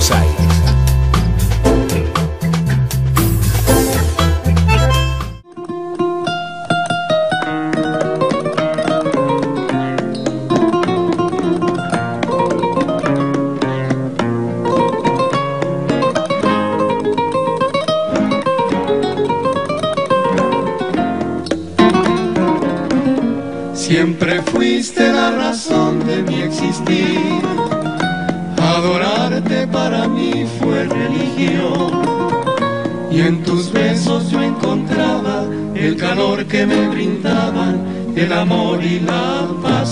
Buenos Aires. Siempre fuiste la razón de mi existir, adorarte para mí fue religión, y en tus besos yo encontraba el calor que me brindaban, el amor y la paz